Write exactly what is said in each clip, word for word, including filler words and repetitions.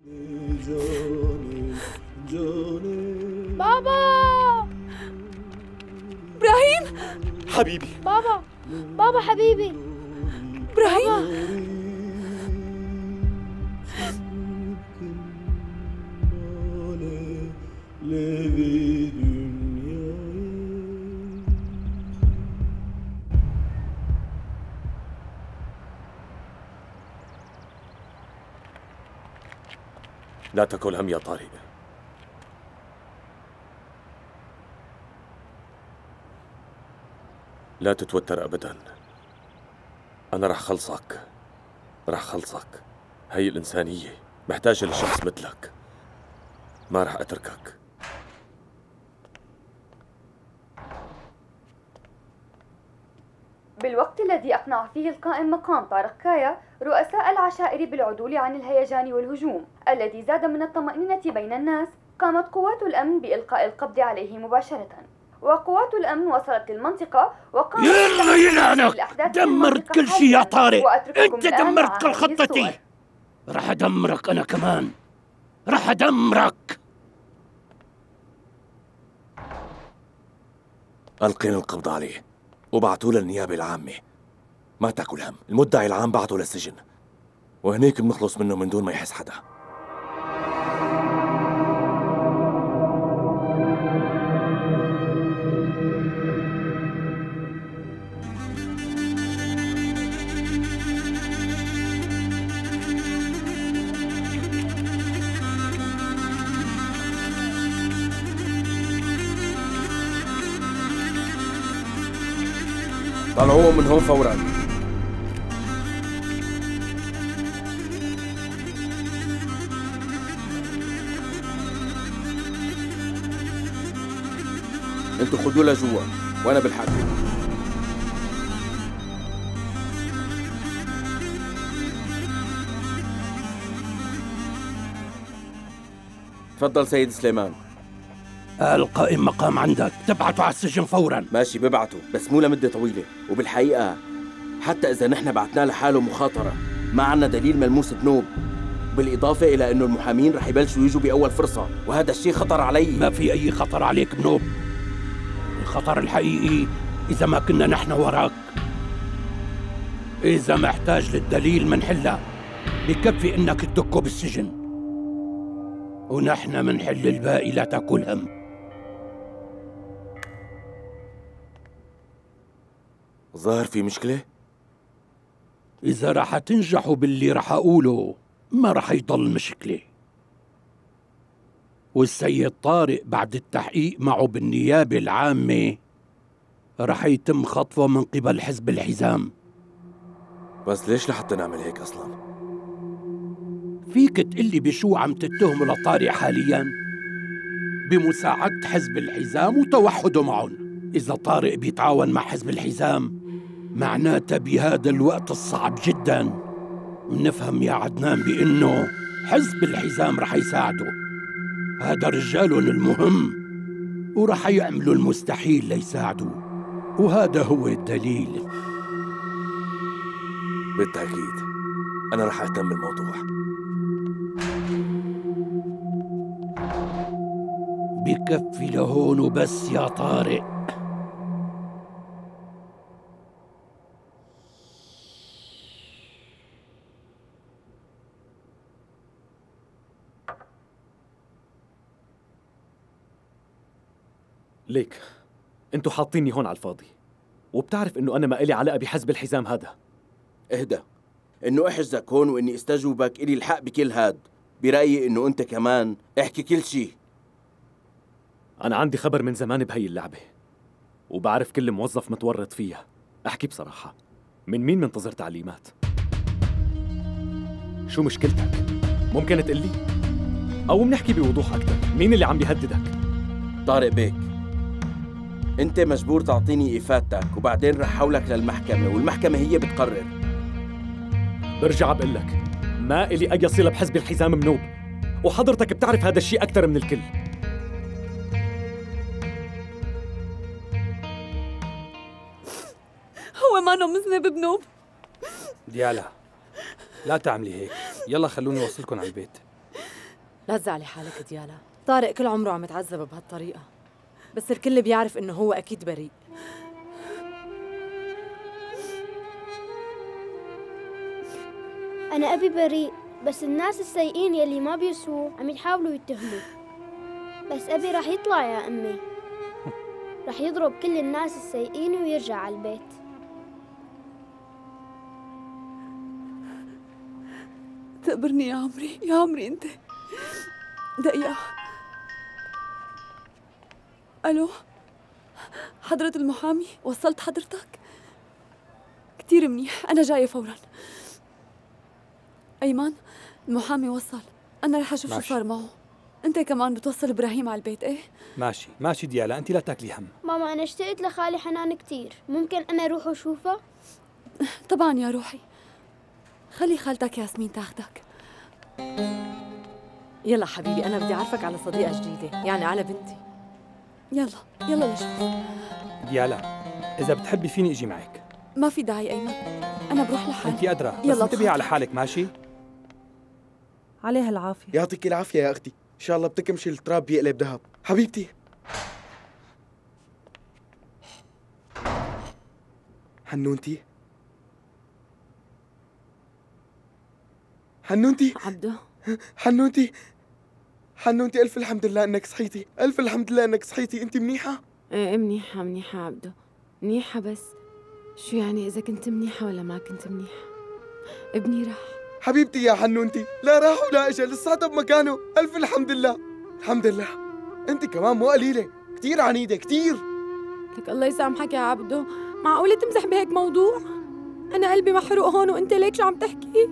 بابا إبراهيم حبيبي. بابا بابا حبيبي إبراهيم. لا تكن هم يا طارق. لا تتوتر أبداً. أنا رح خلصك، رح خلصك. هي الإنسانية محتاجة لشخص مثلك. ما رح أتركك. بالوقت الذي أقنع فيه القائم مقام طارق كايا رؤساء العشائر بالعدول عن الهيجان والهجوم الذي زاد من الطمأنينة بين الناس، قامت قوات الأمن بإلقاء القبض عليه مباشرة. وقوات الأمن وصلت للمنطقة وقامت يلا يلعنك. دمرت كل شيء يا طارق. انت دمرت كل خطتي. راح ادمرك انا كمان. راح ادمرك. ألقين القبض عليه وبعتوه للنيابة العامة. ما تاكل هم، المدعي العام بعته للسجن وهنيك بنخلص منه من دون ما يحس حدا. طلعوه من هون فورا. انتوا خدوه لجوا وانا بالحاكم. تفضل سيد سليمان. القائم مقام عندك، تبعته على السجن فورا. ماشي ببعته، بس مو لمدة طويلة. وبالحقيقة حتى إذا نحن بعتناه لحاله مخاطرة ما عنا دليل ملموس بنوب، بالإضافة إلى أنه المحامين رح يبلشوا يجوا بأول فرصة، وهذا الشيء خطر علي. ما في أي خطر عليك بنوب. الخطر الحقيقي إذا ما كنا نحن وراك. إذا محتاج للدليل منحله، بكفي إنك تدكه بالسجن ونحن منحل الباقي. لا تاكل هم. ظاهر في مشكلة؟ إذا رح تنجحوا باللي رح أقوله ما رح يضل مشكلة. والسيد طارق بعد التحقيق معه بالنيابة العامة رح يتم خطفه من قبل حزب الحزام. بس ليش لحتى نعمل هيك أصلاً؟ فيك تقلي بشو عم تتهموا لطارق حالياً؟ بمساعدة حزب الحزام وتوحده معهم. إذا طارق بيتعاون مع حزب الحزام معناتها بهذا الوقت الصعب جداً منفهم يا عدنان بأنه حزب الحزام رح يساعده. هذا رجالهم المهم ورح يعملوا المستحيل ليساعدوا، وهذا هو الدليل. بالتأكيد أنا رح أهتم بالموضوع. بكفي لهون وبس يا طارق. ليك انتوا حاطيني هون على الفاضي، وبتعرف انه انا ما إلي علاقه بحزب الحزام هذا. اهدى. انه احجزك هون واني استجوبك الي الحق بكل هاد. برأيي انه انت كمان احكي كل شيء. انا عندي خبر من زمان بهي اللعبه، وبعرف كل موظف متورط فيها. احكي بصراحه، من مين منتظر تعليمات؟ شو مشكلتك؟ ممكن تقلي؟ او بنحكي بوضوح اكثر، مين اللي عم بيهددك؟ طارق بيك. انت مجبور تعطيني افادتك وبعدين رح حولك للمحكمة، والمحكمة هي بتقرر. برجع بقول لك ما إلي أي صلة بحزب الحزام منوب، وحضرتك بتعرف هذا الشيء أكثر من الكل. هو ما مذنب بنوب. ديالا لا تعملي هيك، يلا خلوني أوصلكم على البيت. لا تزعلي حالك ديالا، طارق كل عمره عم يتعذب بهالطريقة، بس الكل بيعرف إنه هو أكيد بريء. أنا أبي بريء، بس الناس السيئين يلي ما بيسووا عم يحاولوا يتهموا. بس أبي راح يطلع يا أمي، راح يضرب كل الناس السيئين ويرجع على البيت. تقبرني يا عمري، يا عمري انت. دقيقة. الو، حضرة المحامي، وصلت حضرتك؟ كتير منيح، أنا جاية فورا. أيمن، المحامي وصل، أنا رح أشوف شو صار معه. أنت كمان بتوصل إبراهيم على البيت، إيه؟ ماشي ماشي ديالا، أنت لا تاكلي هم. ماما أنا اشتقت لخالي حنان كتير، ممكن أنا أروح وأشوفها؟ طبعا يا روحي، خلي خالتك ياسمين تاخدك. يلا حبيبي، أنا بدي أعرفك على صديقة جديدة، يعني على بنتي. يلا يلا نشوف. ديالا، إذا بتحبي فيني أجي معك. ما في داعي أيمن، أنا بروح لحالي. أنت أدرى، بس يلا انتبهي على حالك، ماشي؟ عليها العافية. يعطيك العافية يا أختي، إن شاء الله بتكمشي التراب بيقلب ذهب. حبيبتي حنونتي حنونتي عبده، حنونتي حنونتي ألف الحمد لله إنك صحيتي، ألف الحمد لله إنك صحيتي. أنت منيحة؟ ايه منيحة منيحة عبده، منيحة. بس شو يعني إذا كنت منيحة ولا ما كنت منيحة؟ ابني راح. حبيبتي يا حنونتي، لا راح ولا اجى، لساته بمكانه. ألف الحمد لله، الحمد لله. أنت كمان مو قليلة، كثير عنيدة كثير. لك الله يسامحك يا عبده، معقولة تمزح بهيك موضوع؟ أنا قلبي محروق هون وأنت ليك شو عم تحكي؟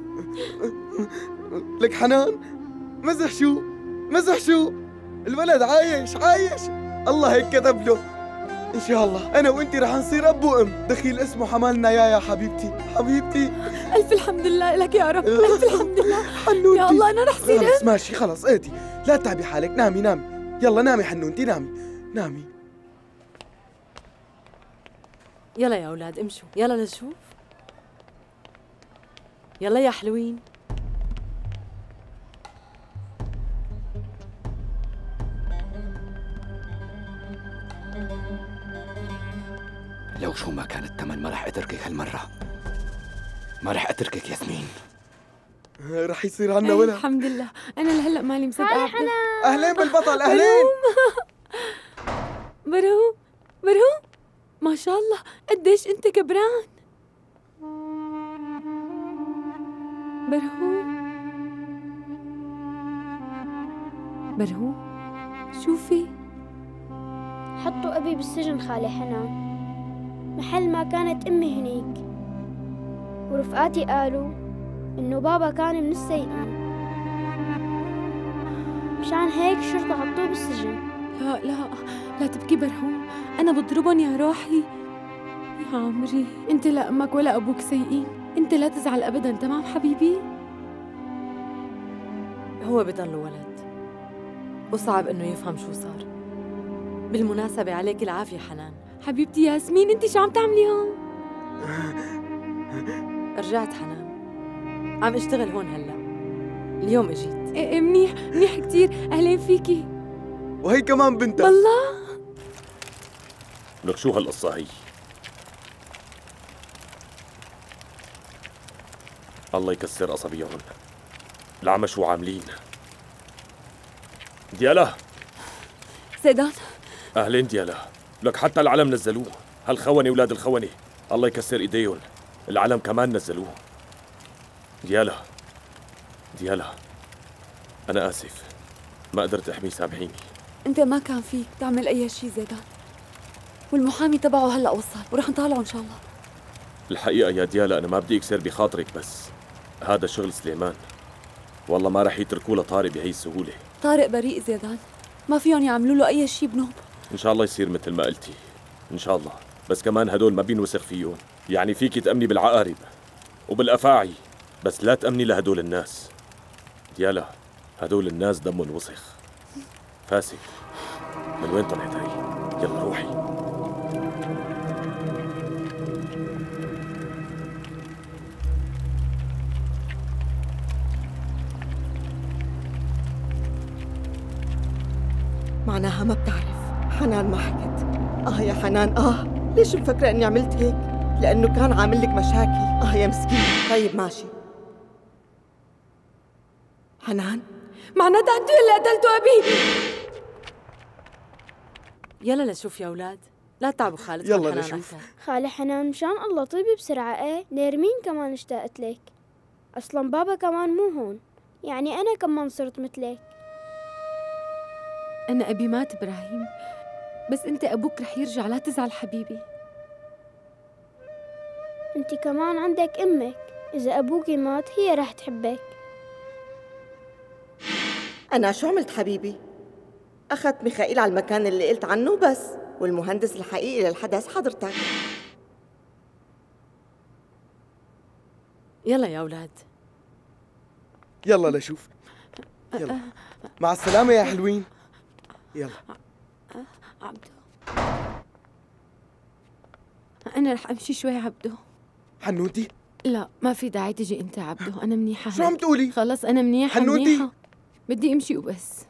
لك حنان، مزح شو؟ مزح شو؟ الولد عايش عايش، الله هيك كتب له. إن شاء الله أنا وأنت رح نصير أب وأم، دخيل اسمه حمالنا يا يا حبيبتي، حبيبتي. ألف الحمد لله لك يا رب، ألف الحمد لله. حنونتي يا الله أنا رح صير خلص ماشي، خلص اهدي، لا تعبي حالك، نامي نامي، يلا نامي حنونتي، نامي نامي. يلا يا أولاد امشوا، يلا لنشوف. يلا يا حلوين. لو شو ما كان الثمن ما رح اتركك هالمرة، ما رح اتركك ياسمين. رح يصير عنا إيه ولد. الحمد لله، أنا لهلا مالي مصدقة. هاي حنان. أهلين بالبطل، أهلين. برهوم برهوم، ما شاء الله قديش أنت كبران. برهوم برهوم، شو في؟ حطوا أبي بالسجن خالي حنان، محل ما كانت أمي هنيك، ورفقاتي قالوا إنه بابا كان من السيئين، مشان هيك الشرطة حطوه بالسجن. لا لا لا تبكي برهوم، أنا بضربهم يا روحي. يا عمري أنت لا أمك ولا أبوك سيئين، أنت لا تزعل أبدا، تمام حبيبي؟ هو بضل ولد وصعب إنه يفهم شو صار. بالمناسبة عليك العافية حنان. حبيبتي ياسمين، أنت شو عم تعملي هون؟ رجعت حنان، عم اشتغل هون هلا، اليوم اجيت. إيه إيه منيح منيح كتير، أهلين فيكي. وهي كمان بنتها. والله لك شو هالقصة هي؟ الله يكسر أصابيهم، العمى شو عاملين؟ ديالا زيدان. أهلين ديالا، لك حتى العلم نزلوه، هالخونة ولاد الخونة، الله يكسر إيديهم، العلم كمان نزلوه. ديالا ديالا أنا آسف، ما قدرت أحمي، سامحيني. أنت ما كان فيك تعمل أي شيء زيدان، والمحامي تبعه هلأ وصل ورح نطالعه إن شاء الله. الحقيقة يا ديالا أنا ما بدي أكسر بخاطرك، بس هذا شغل سليمان، والله ما رح يتركوه لطارق بهي السهولة. طارق بريء زيدان، ما فيهم يعملوا له أي شيء بنوب. إن شاء الله يصير مثل ما قلتي، إن شاء الله، بس كمان هدول ما بينوسخ فيهم، يعني فيكي تأمني بالعقارب وبالأفاعي، بس لا تأمني لهدول الناس. ديالا هدول الناس دمهم وسخ. فاسي، من وين طلعت هي؟ يلا روحي. معناها ما بتعرف. حنان ما حكت. آه يا حنان آه، ليش مفكرة إني عملت هيك؟ لأنه كان عامل لك مشاكل. آه يا مسكين. طيب ماشي. حنان معناتها أنتوا اللي قتلتوا أبي. يلا لشوف يا أولاد، لا تعبوا خالتكم. يلا نشوف. خالة حنان مشان الله طيبي بسرعة. ايه نيرمين كمان اشتقت لك. أصلا بابا كمان مو هون، يعني أنا كمان صرت مثلك. أنا أبي مات إبراهيم، بس أنت أبوك رح يرجع، لا تزعل حبيبي. أنت كمان عندك أمك، إذا أبوكي مات هي رح تحبك. أنا شو عملت حبيبي؟ أخذت ميخائيل على المكان اللي قلت عنه بس، والمهندس الحقيقي للحدث حضرتك. يلا يا أولاد. يلا لشوف. يلا مع السلامة يا حلوين. يلا. عبدو أنا رح أمشي شوي عبدو. حنوتي؟ لا ما في داعي تجي أنت عبدو، أنا منيحة. شو عم تقولي؟ خلص أنا منيحة. حنوتي منيحة. بدي أمشي وبس.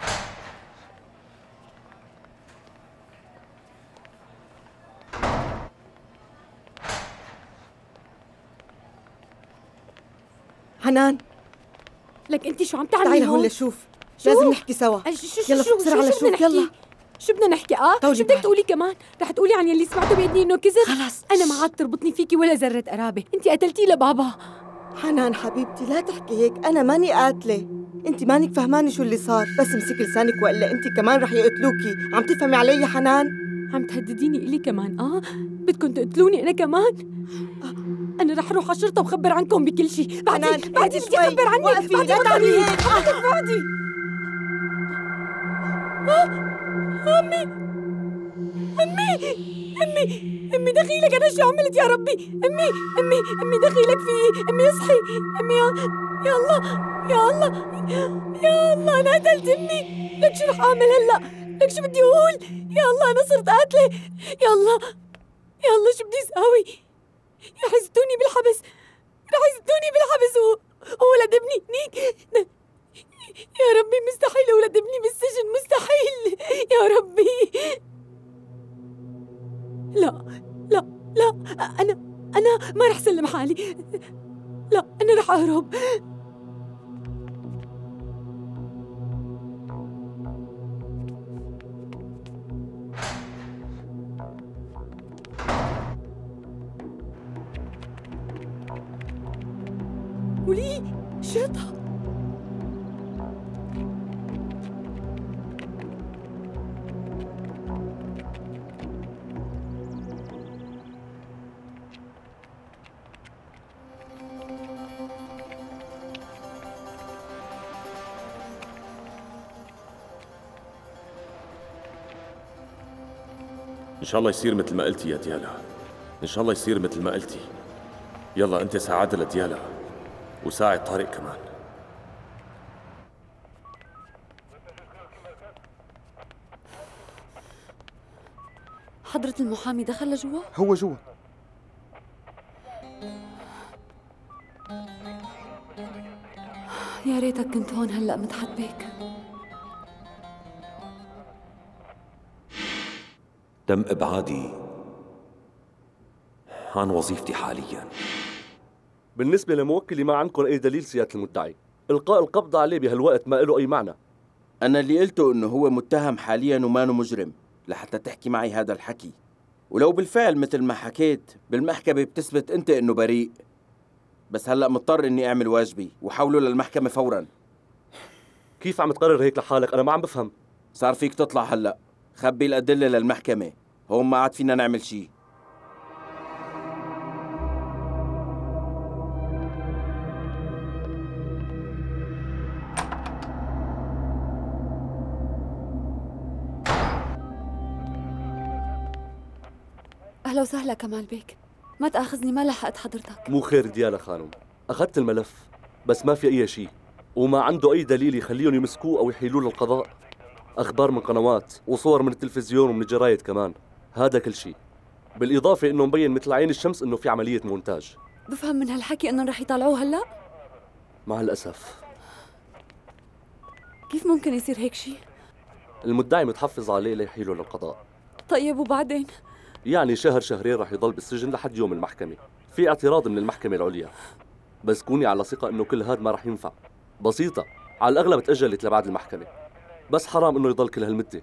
حنان لك أنت شو عم تعملي تعالي هون؟ هون لشوف، لازم نحكي سوا. يلا بسرعة لشوف. يلا شو بدنا نحكي؟ اه شو بدك تقولي كمان؟ رح تقولي عن يلي سمعته بإذني انه كذب؟ خلص انا ما عاد تربطني فيكي ولا ذرة قرابة، انت قتلتي لبابا. حنان حبيبتي لا تحكي هيك، انا ماني قاتلة، انت مانك فهماني شو اللي صار، بس امسكي لسانك والا انت كمان رح يقتلوكي. عم تفهمي علي يا حنان؟ عم تهدديني إلي كمان؟ اه بدكم تقتلوني انا كمان؟ آه. انا رح اروح على الشرطة وخبر عنكم بكل شيء. بعدين بعدين بدي اخبر عنك. وقفي لا تعملي هيك. بعدين بعدي. آه. أمي أمي أمي أمي دخيلك، أنا شو عملت يا ربي؟ أمي أمي أمي دخيلك في أمي اصحي أمي. يا, يا الله يا الله يا الله أنا قتلت أمي. لك شو رح أعمل هلأ؟ لك شو بدي أقول؟ يا الله أنا صرت قاتلة. يا الله يا الله شو بدي أساوي؟ رح يزتوني بالحبس، رح يزتوني بالحبس وولد ابني هنيك. يا ربي مستحيل أولد ابني بالسجن، مستحيل يا ربي. لا لا لا أنا أنا ما رح سلم حالي. لا أنا رح أهرب. ولي شرطة. إن شاء الله يصير مثل ما قلتي يا ديالا، إن شاء الله يصير مثل ما قلتي. يلا أنت ساعدها لديالا وساعد طارق كمان. حضرة المحامي دخل لجوا؟ هو جوا. يا ريتك كنت هون هلأ مدحت بيك. تم إبعادي عن وظيفتي حالياً. بالنسبة لموكلي ما عندكم أي دليل سيادة المدعي، إلقاء القبض عليه بهالوقت ما له أي معنى. أنا اللي قلته إنه هو متهم حالياً وما مجرم لحتى تحكي معي هذا الحكي، ولو بالفعل مثل ما حكيت بالمحكمة بتثبت أنت إنه بريء، بس هلأ مضطر إني أعمل واجبي وحولوا للمحكمة فوراً. كيف عم تقرر هيك لحالك؟ أنا ما عم بفهم. صار فيك تطلع هلأ، خبي الأدلة للمحكمة، هون ما عاد فينا نعمل شي. أهلا وسهلا كمال بيك، ما تأخذني ما لحقت حضرتك. مو خير ديالا خانم، أخذت الملف بس ما في أي شيء، وما عنده أي دليل يخليهم يمسكوه أو يحيلوه للقضاء. أخبار من قنوات وصور من التلفزيون ومن الجرايد كمان، هذا كل شيء. بالإضافة إنه مبين مثل عين الشمس إنه في عملية مونتاج. بفهم من هالحكي إنهم رح يطلعوه هلأ؟ مع الأسف. كيف ممكن يصير هيك شيء؟ المدعي متحفظ عليه ليحيله للقضاء. طيب وبعدين؟ يعني شهر شهرين رح يضل بالسجن لحد يوم المحكمة. في اعتراض من المحكمة العليا، بس كوني على ثقة انه كل هاد ما رح ينفع. بسيطة، على الأغلب تأجلت لبعد المحكمة، بس حرام انه يضل كل هالمدة.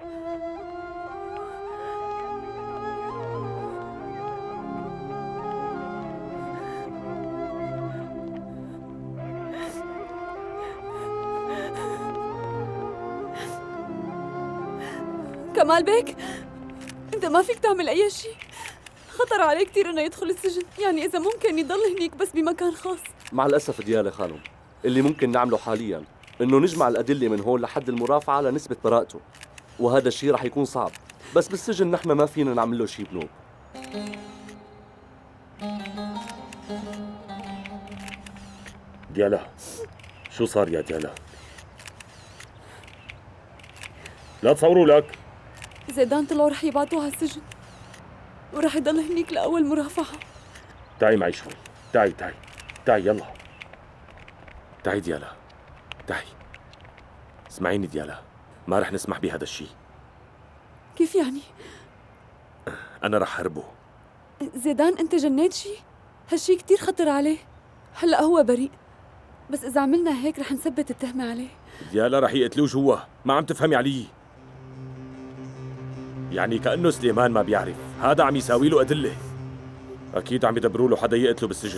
كمال بيك، انت ما فيك تعمل اي شيء. خطر عليه كثير انه يدخل السجن، يعني اذا ممكن يضل هنيك بس بمكان خاص. مع الأسف ديالة خانم، اللي ممكن نعمله حالياً إنه نجمع الأدلة من هون لحد المرافعة لنثبت براءته، وهذا الشيء رح يكون صعب، بس بالسجن نحن ما فينا نعمل له شيء بنوب. ديالا، شو صار يا ديالا؟ لا تصوروا لك. زيدان طلعوا رح يبعتوه على السجن ورح يضل هنيك لأول مرافعة. تعي معي شوي، تعي تعي تعي يلا. تعي ديالا، تعي. اسمعيني ديالا، ما رح نسمح بهذا الشيء. كيف يعني؟ أنا رح هربه. زيدان أنت جنيت شيء؟ هالشي كتير خطر عليه. هلأ هو بريء، بس إذا عملنا هيك رح نثبت التهمة عليه. ديالا رح يقتلوه جوا، ما عم تفهمي علي. يعني كأنه سليمان ما بيعرف، هذا عم يساوي له أدلة. أكيد عم يدبروا له حدا يقتله بالسجن.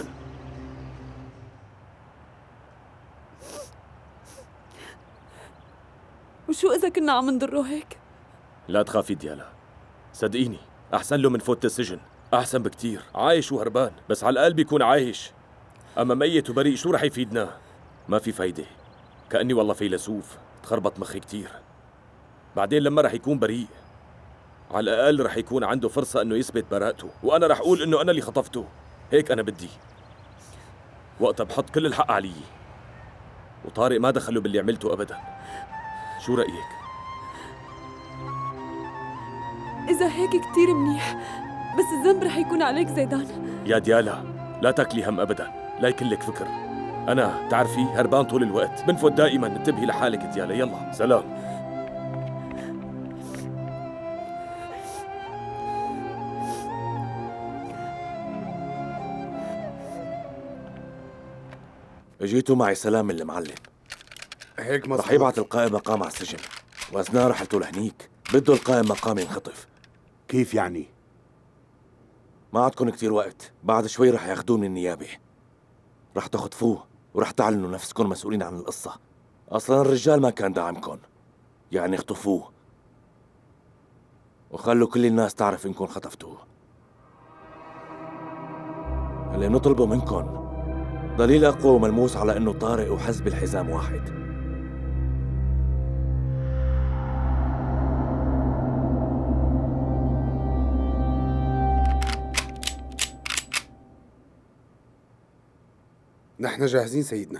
وشو إذا كنا عم نضره هيك؟ لا تخافي ديالا، صدقيني أحسن له من فوت السجن، أحسن بكتير. عايش وهربان، بس على الأقل بيكون عايش. أما ميت وبريء شو رح يفيدنا؟ ما في فايدة. كأني والله فيلسوف، تخربط مخي كتير. بعدين لما رح يكون بريء على الأقل رح يكون عنده فرصة إنه يثبت براءته، وأنا رح أقول إنه أنا اللي خطفته. هيك أنا بدي. وقتها بحط كل الحق علي. وطارق ما دخله باللي عملته أبداً. شو رأيك؟ إذا هيك كتير منيح، بس الذنب رح يكون عليك زيدان. يا ديالا لا تاكلي هم أبداً، لا يكلك فكر. أنا تعرفي هربان طول الوقت، بنفوت دائماً. انتبهي لحالك ديالا. يلا سلام. اجيتوا معي سلام من المعلم. هيك مظبوط. رح يبعت القائم مقام على السجن، واثناء رحلته لهنيك بده القائم مقام ينخطف. كيف يعني؟ ما عندكم كتير وقت، بعد شوي رح ياخذوه من النيابة. رح تخطفوه ورح تعلنوا نفسكم مسؤولين عن القصة. أصلا الرجال ما كان داعمكم، يعني اخطفوه وخلوا كل الناس تعرف إنكم خطفتوه. اللي نطلبه منكم دليل أقوى وملموس على إنه طارق وحزب الحزام واحد. نحن جاهزين سيدنا.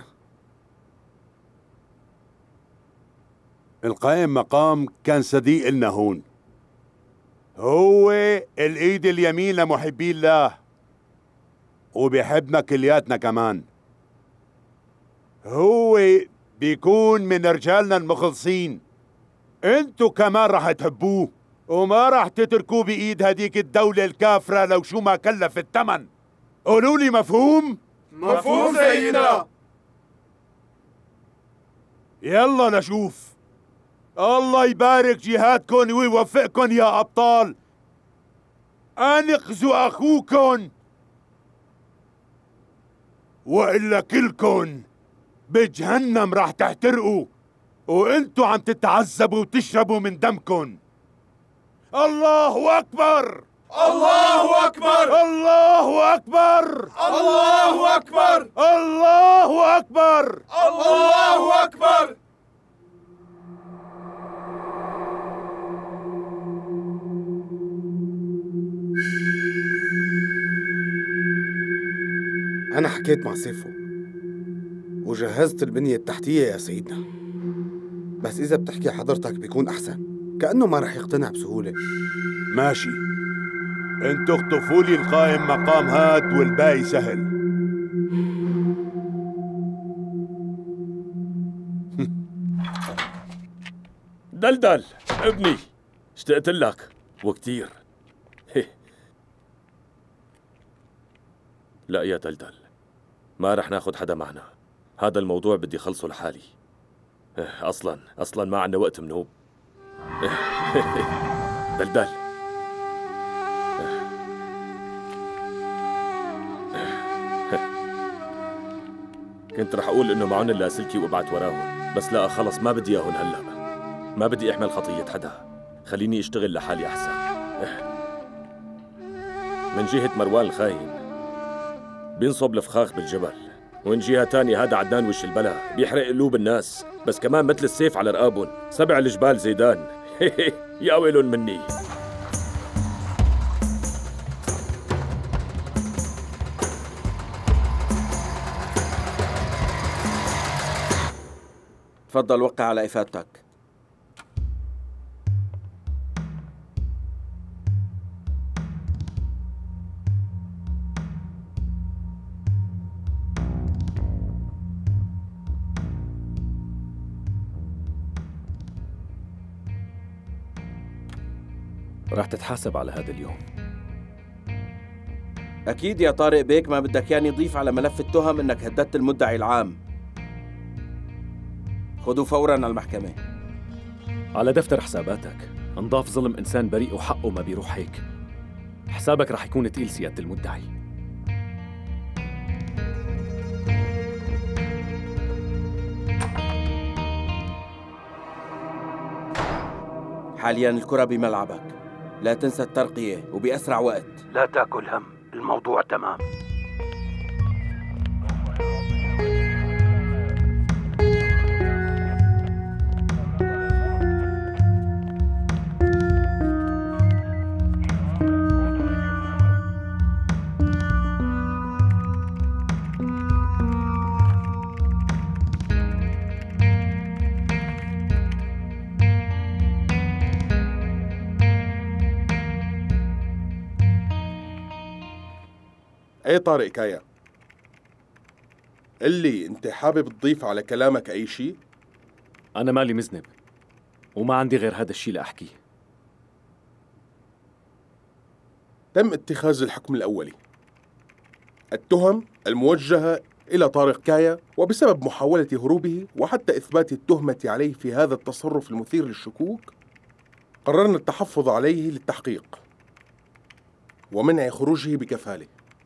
القائم مقام كان صديق إلنا هون، هو الإيد اليمين لمحبي الله، وبيحبنا كلياتنا كمان. هو بيكون من رجالنا المخلصين. انتو كمان رح تحبوه وما رح تتركوه بإيد هديك الدولة الكافرة لو شو ما كلف الثمن. قولوا لي مفهوم؟ مفهوم سيدنا. يلا نشوف. الله يبارك جهادكم ويوفقكم يا أبطال. أنقذوا أخوكم وإلا كلكن بجهنم راح تحترقوا وانتوا عم تتعذبوا وتشربوا من دمكن. الله أكبر! الله أكبر! الله أكبر! الله أكبر! الله أكبر! الله أكبر! أنا حكيت مع سيفو وجهزت البنية التحتية يا سيدنا، بس إذا بتحكي حضرتك بيكون أحسن، كأنه ما رح يقتنع بسهولة. ماشي، انتوا اخطفوا لي القائم مقام هاد والباقي سهل. دلدل ابني، اشتقت لك وكتير. لا يا دلدل، ما رح ناخد حدا معنا. هذا الموضوع بدي خلصه لحالي. اصلا اصلا ما عندنا وقت منوب. دلدل كنت رح اقول انه معهم اللاسلكي وابعت وراهم، بس لا خلص ما بدي اياهم هلا. ما بدي احمل خطية حدا، خليني اشتغل لحالي احسن. من جهة مروان الخاين بينصب الفخاخ بالجبل، ومن جهة تانية هذا عدنان وش البلا بيحرق قلوب الناس، بس كمان مثل السيف على رقابهم. سبع الجبال زيدان. يا ويلون مني. تفضل وقع على إفادتك. راح تتحاسب على هذا اليوم. أكيد يا طارق بيك ما بدك ياني يضيف على ملف التهم إنك هددت المدعي العام. خذوا فوراً على المحكمة. على دفتر حساباتك انضاف ظلم إنسان بريء وحقه ما بيروح هيك. حسابك رح يكون تقيل سيادة المدعي. حالياً الكرة بملعبك، لا تنسى الترقية وبأسرع وقت. لا تاكل هم، الموضوع تمام. ايه طارق كايا، اللي انت حابب تضيف على كلامك اي شيء؟ انا مالي مذنب وما عندي غير هذا الشيء لأحكيه. تم اتخاذ الحكم الأولي. التهم الموجهة إلى طارق كايا، وبسبب محاولة هروبه وحتى إثبات التهمة عليه في هذا التصرف المثير للشكوك، قررنا التحفظ عليه للتحقيق ومنع خروجه بكفالة.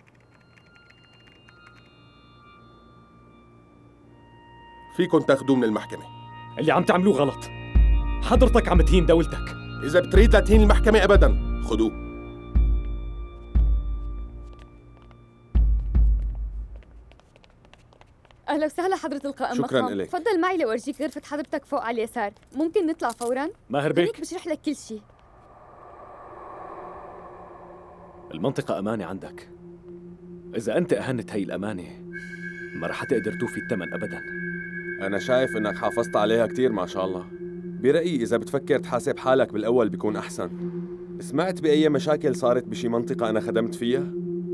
فيكن تاخدوه من المحكمة. اللي عم تعملوه غلط. حضرتك عم تهين دولتك. إذا بتريد لا تهين المحكمة أبداً، خدوه. أهلا وسهلا حضرة القائم شكراً مقام. إليك. تفضل معي لأورجيك غرفة حضرتك فوق على اليسار. ممكن نطلع فوراً؟ ماهر بيك، هيك بشرح لك كل شيء. المنطقة أمانة عندك. إذا أنت أهنت هي الأمانة ما رح تقدر توفي الثمن أبداً. أنا شايف إنك حافظت عليها كتير ما شاء الله. برأيي إذا بتفكر تحاسب حالك بالأول بيكون أحسن. سمعت بأي مشاكل صارت بشي منطقة أنا خدمت فيها؟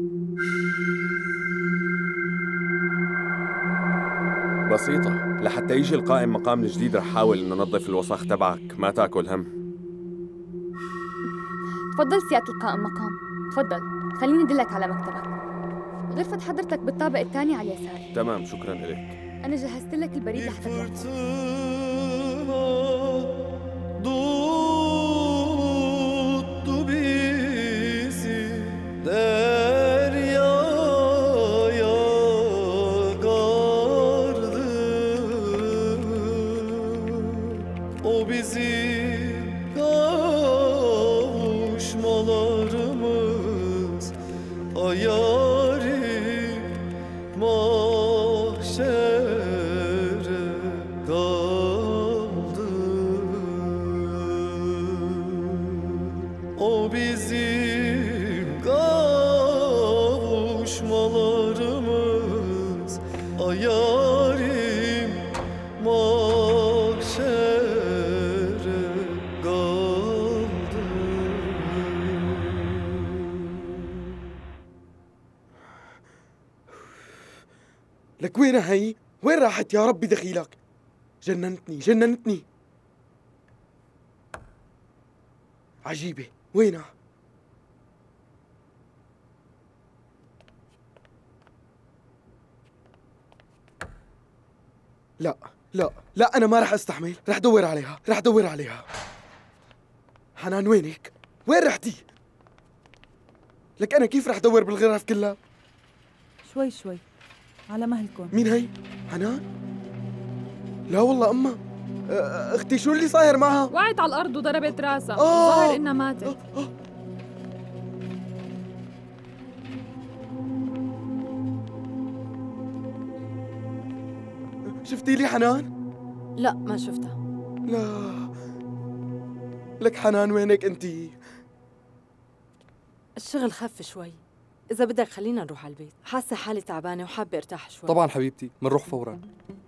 بسيطة، لحتى يجي القائم مقام الجديد رح حاول إنه نظف الوسخ تبعك، ما تاكل هم. تفضل سيادة القائم مقام، تفضل، خليني أدلك على مكتبك. غرفة حضرتك بالطابق الثاني على اليسار. تمام، شكراً إليك. أنا جهزت لك البريد لحتى تروح. لك وينها هي؟ وين راحت يا ربي دخيلك؟ جننتني جننتني. عجيبة، وينها؟ لا لا لا، أنا ما رح أستحمل، رح أدور عليها، رح أدور عليها. حنان وينك؟ وين رحتي؟ لك أنا كيف رح أدور بالغرف كلها؟ شوي شوي على مهلكم. مين هي؟ حنان؟ لا والله أما أختي شو اللي صاير معها؟ وقعت على الأرض وضربت راسها، آه. ظهر إنها ماتت. آه. آه. شفتي لي حنان؟ لا ما شفتها. لا لك حنان وينك انتي؟ الشغل خف شوي، إذا بدك خلينا نروح على البيت، حاسة حالي تعبانة وحابة ارتاح شوي. طبعا حبيبتي، منروح فورا.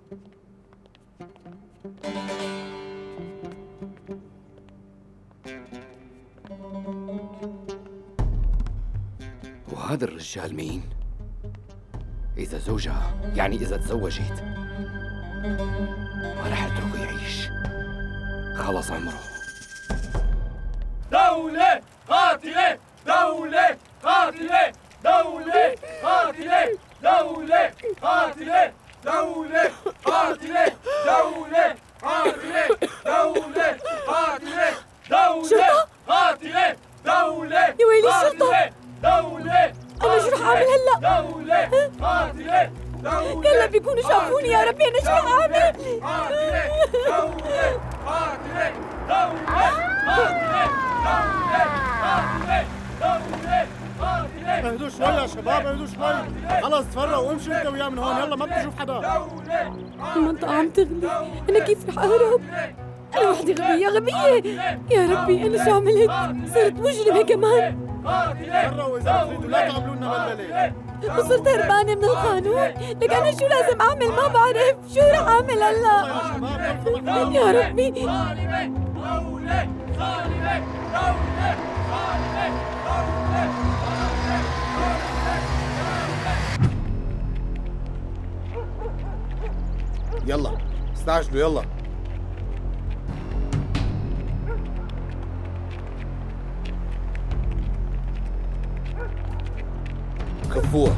وهذا الرجال مين؟ إذا زوجها يعني إذا تزوجت ما رح اتركه يعيش، خلص عمره. دولة قاتلة، دولة قاتلة، دولة قاتلة، دولة قاتلة، دولة قاتلة، دولة قاتلة، دولة قاتلة، دولة قاتلة، دولة. يا ويلي الشرطة! دولة أنا شو رح أعمل هلا؟ دولة قاتلة، دولة يلا بيكونوا شافوني يا ربي، أنا شو رح أعمل؟ قاتلة، دولة قاتلة، دولة قاتلة، دولة قاتلة، دولة قاتلة. اهدوا شوي يا شباب، اهدوا شوي، خلص تفرقوا وامشوا انت وياه من هون، يلا ما بتشوف حدا. المنطقة عم تغلي، أنا كيف رح أهرب؟ أنا وحدي غبية غبية، يا ربي أنا شو عملت؟ صرت مجرمة كمان. تفرقوا إذا بتريدوا، لا تعملوا لنا بلبلة. وصرت هربانة من القانون، لك أنا شو لازم أعمل ما بعرف، شو رح أعمل هلا؟ يا ربي. ظالمة، دولة ظالمة، دولة ظالمة، دولة يلا استعجلوا يلا. خفوها.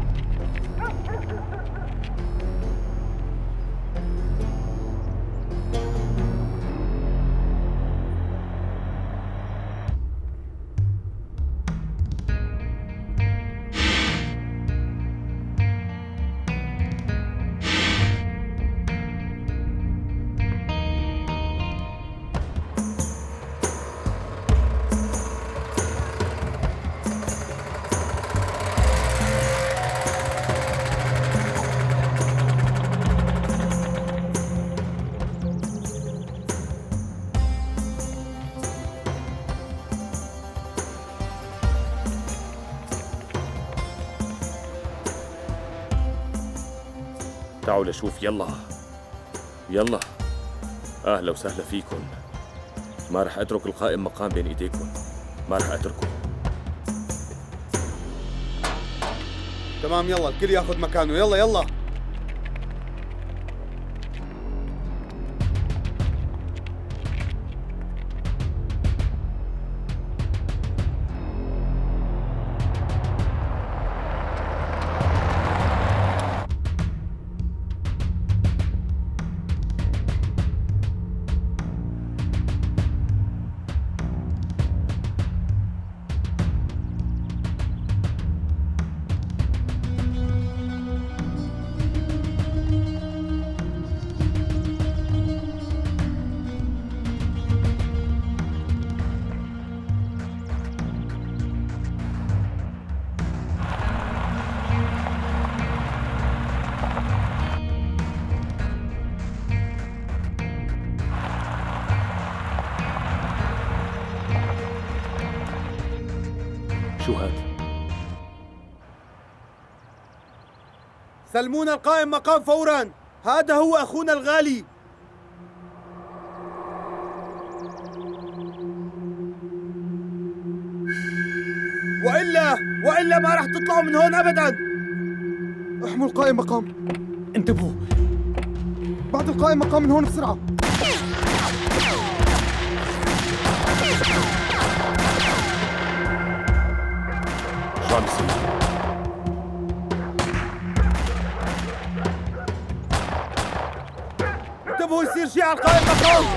تعالوا لشوف. يلا يلا، أهلا وسهلا فيكم. ما رح أترك القائم مقام بين إيديكم، ما رح أتركه. تمام يلا، الكل ياخذ مكانه، يلا يلا. شو هاد؟ سلمونا القائم مقام فورا، هذا هو أخونا الغالي. وإلا وإلا ما راح تطلعوا من هون أبدا. احموا القائم مقام. انتبهوا، بعد القائم مقام من هون بسرعة. شو عم بيصير؟ انتبهوا يصير شيء على القائد مقام.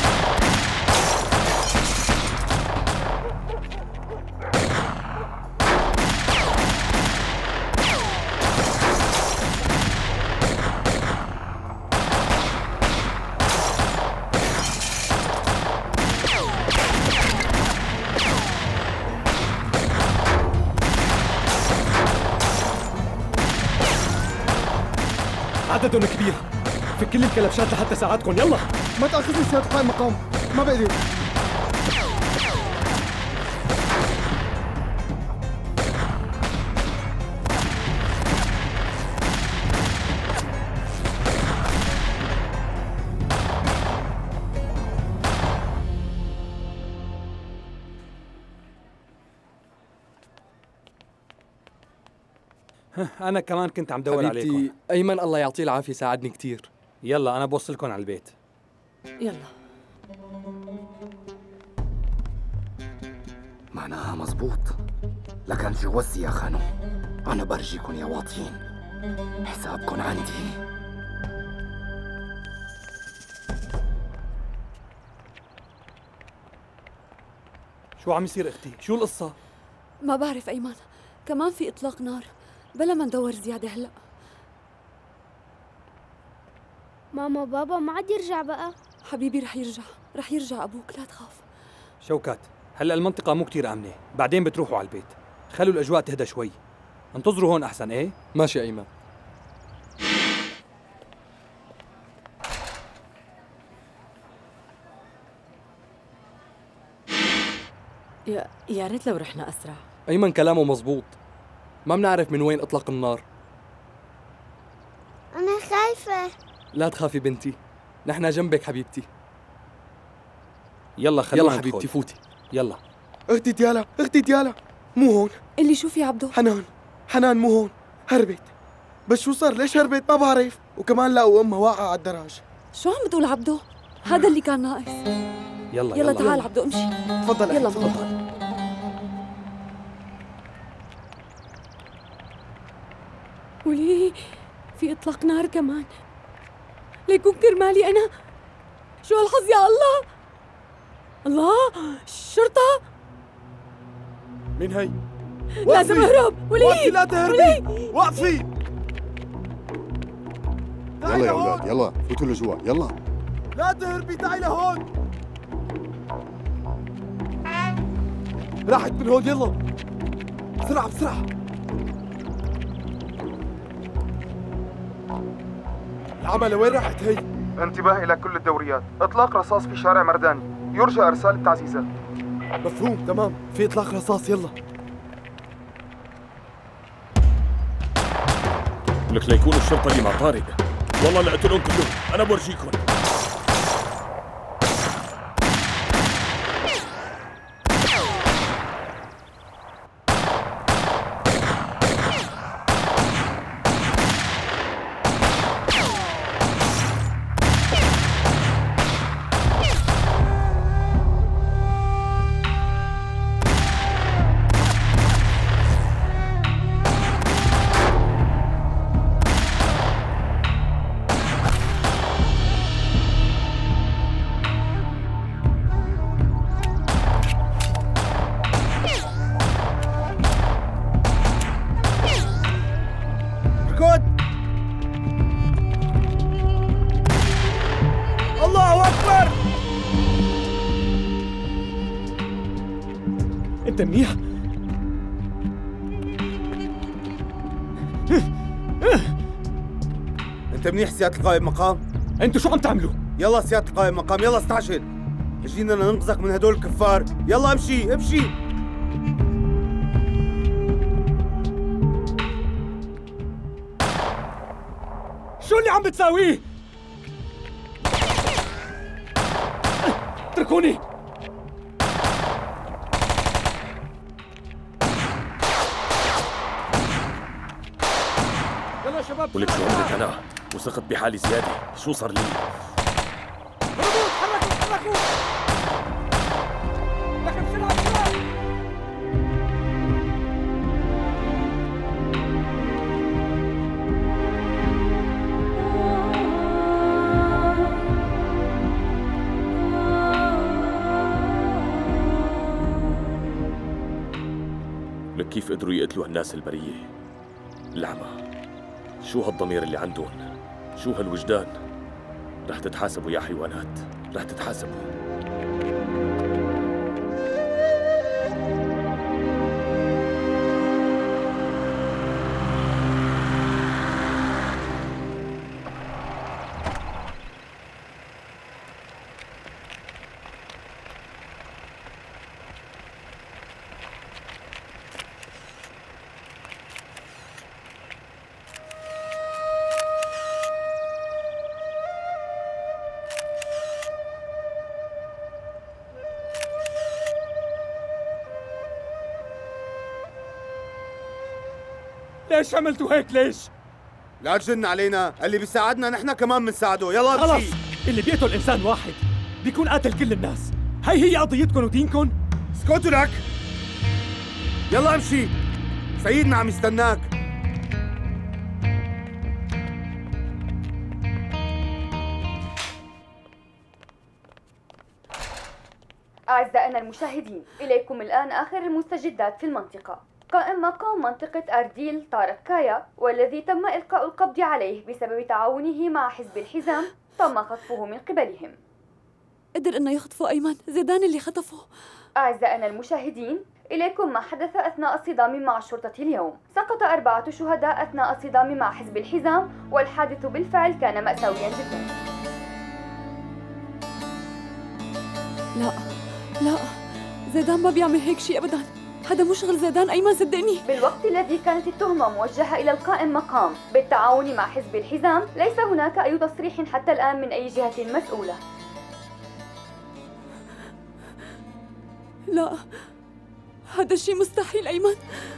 عددهم كبير، في كل الكلبشات لحتى ساعدكم. يلا ما تأخذني سيادة قائد مقام، ما بقدر. أنا كمان كنت عم دور عليكم. حبيبتي أيمن الله يعطيه العافية ساعدني كتير. يلا أنا بوصلكم على البيت. يلا. معناها مزبوط، لكن جوزي يا خانو. أنا برجيكن يا واطيين، حسابكن عندي. شو عم يصير اختي؟ شو القصة؟ ما بعرف أيمن، كمان في إطلاق نار، بلا ما ندور زيادة هلأ. ماما بابا ما عاد يرجع بقى؟ حبيبي رح يرجع، رح يرجع أبوك، لا تخاف. شوكات، هلا المنطقة مو كتير آمنة، بعدين بتروحوا على البيت. خلوا الأجواء تهدى شوي. انتظروا هون أحسن، إيه؟ ماشي أيمن. يا يا ريت لو رحنا أسرع. أيمن كلامه مزبوط، ما بنعرف من وين أطلق النار. أنا خايفة. لا تخافي بنتي، نحن جنبك حبيبتي. يلا خلينا يلا حبيبتي فوتي. يلا. اختي ديالا، اختي ديالا، مو هون. اللي شوف يا عبدو؟ حنان، حنان مو هون، هربت. بس شو صار؟ ليش هربت؟ ما بعرف. وكمان لقوا امها واقعة على الدراج. شو عم بتقول عبدو؟ هذا اللي كان ناقص. يلا يلا, يلا تعال يلا. عبدو امشي. تفضل يلا تفضل. تفضل. وليه في اطلاق نار كمان؟ ليكون كرمالي انا. شو هالحظ يا الله. الله، الشرطة. مين هي؟ لازم اهرب. وليه وقفي لا تهربي، وقفي. يلا يا اولاد يلا فوتوا لجوا يلا. لا تهربي، تعي لهون. راحت من هون، يلا بسرعة بسرعة. العمى وين راحت هي؟ انتباه إلى كل الدوريات، إطلاق رصاص في شارع مرداني، يرجى إرسال التعزيزات. مفهوم، تمام، في إطلاق رصاص، يلا. لك ليكونوا الشرطة اللي مع طارق. والله لقتلهم كلهم، أنا بورجيكم. انت منيح؟ انت منيح سيادة القائد مقام؟ انتوا شو عم تعملوا؟ يلا سيادة القائد مقام، يلا استعجل. جينا ننقذك من هدول الكفار، يلا امشي امشي. شو اللي عم بتساويه؟ اتركوني. ولك شو عملت أنا؟ وثقت بحالي زيادة، شو صار لي؟ هربوا، تحركوا تحركوا. لكن بسرعة بسرعة. كيف قدروا يقتلوا الناس البرية؟ العمى، شو هالضمير اللي عندهم؟ شو هالوجدان؟ رح تتحاسبوا يا حيوانات، رح تتحاسبوا. ليش عملتوا هيك ليش؟ لا تجن علينا، اللي بيساعدنا نحن كمان بنساعده، يلا خلص، امشي. اللي بيقتل انسان واحد بيكون قاتل كل الناس، هي هي قضيتكم ودينكم. اسكتوا لك، يلا امشي، سيدنا عم يستناك. أعزائنا المشاهدين، إليكم الآن آخر المستجدات في المنطقة. قائم مقام منطقة أرديل طارق كايا، والذي تم إلقاء القبض عليه بسبب تعاونه مع حزب الحزام، تم خطفه من قبلهم. قدر إنه يخطفوا أيمن، زيدان اللي خطفه. أعزائنا المشاهدين، إليكم ما حدث أثناء الصدام مع الشرطة اليوم. سقط أربعة شهداء أثناء الصدام مع حزب الحزام، والحادث بالفعل كان مأساويا جدا. لا لا، زيدان ما بيعمل هيك شيء أبدا، هذا مو شغل زيدان أيمن، صدقني. بالوقت الذي كانت التهمة موجهة إلى القائم مقام بالتعاون مع حزب الحزام، ليس هناك أي تصريح حتى الآن من أي جهة مسؤولة. لا، هذا الشيء مستحيل أيمن.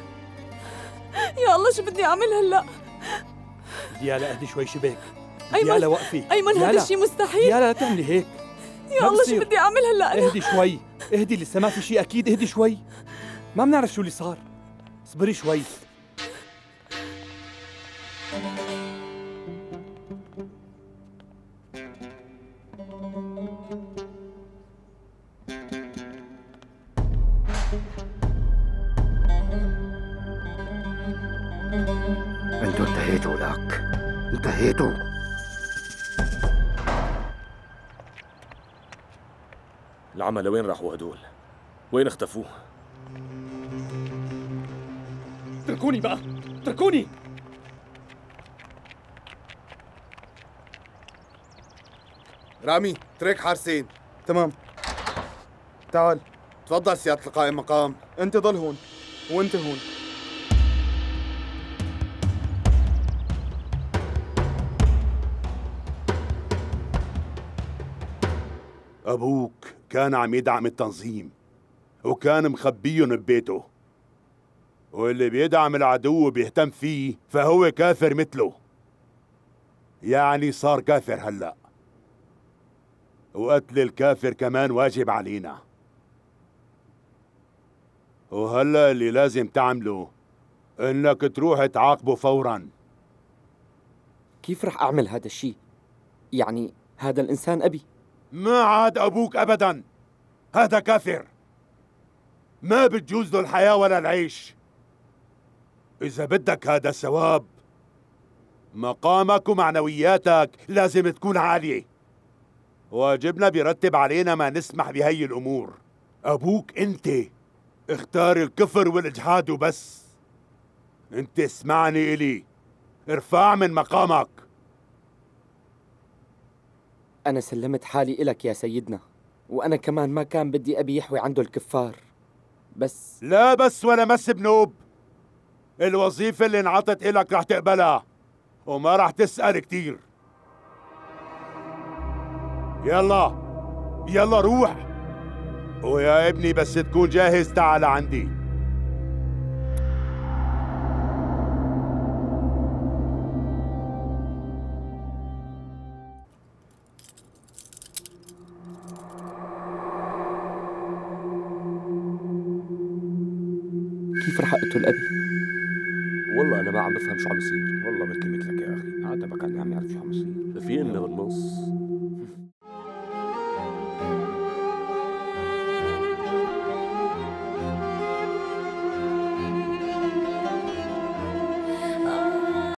يا الله، شو بدي أعمل هلا؟ ديالا اهدي شوي شبيك. أيمن، ديالا وقفي. أيمن هذا الشيء مستحيل. ديالا لا تعملي هيك. يا الله، شو بدي أعمل هلا أنا؟ اهدي شوي، اهدي، لسه ما في شيء أكيد، اهدي شوي. ما بنعرف شو اللي صار، اصبري شوي. انتوا انتهيتوا لك، انتهيتوا. العمى لوين راحوا هدول؟ وين اختفوا؟ اتركوني بقى، اتركوني. رامي، ترك حارسين. تمام. تعال. تفضل سيادة القائم مقام. انت ضل هون وانت هون. أبوك كان عم يدعم التنظيم وكان مخبيهم ببيته، واللي بيدعم العدو وبيهتم فيه فهو كافر مثله. يعني صار كافر هلأ، وقتل الكافر كمان واجب علينا. وهلأ اللي لازم تعمله إنك تروح تعاقبه فوراً. كيف رح أعمل هذا الشيء؟ يعني هذا الإنسان أبي. ما عاد أبوك أبداً، هذا كافر، ما بتجوز له الحياة ولا العيش. إذا بدك هذا الثواب، مقامك ومعنوياتك لازم تكون عالية. واجبنا بيرتب علينا ما نسمح بهي الأمور. أبوك أنت اختار الكفر والإجحاد وبس. أنت اسمعني إلي، ارفع من مقامك. أنا سلمت حالي إلك يا سيدنا، وأنا كمان ما كان بدي أبي يحوي عنده الكفار، بس لا بس ولا مس بنوب. الوظيفة اللي انعطت إلك رح تقبلها وما رح تسأل كتير. يلا يلا روح، ويا ابني بس تكون جاهز تعال عندي. كيف رح أقتل أبي؟ والله أنا ما عم بفهم شو عم يصير. والله مثلي مثلك يا أخي، عاتبك على اللي عم يعرف شو عم يصير. في إلنا بالنص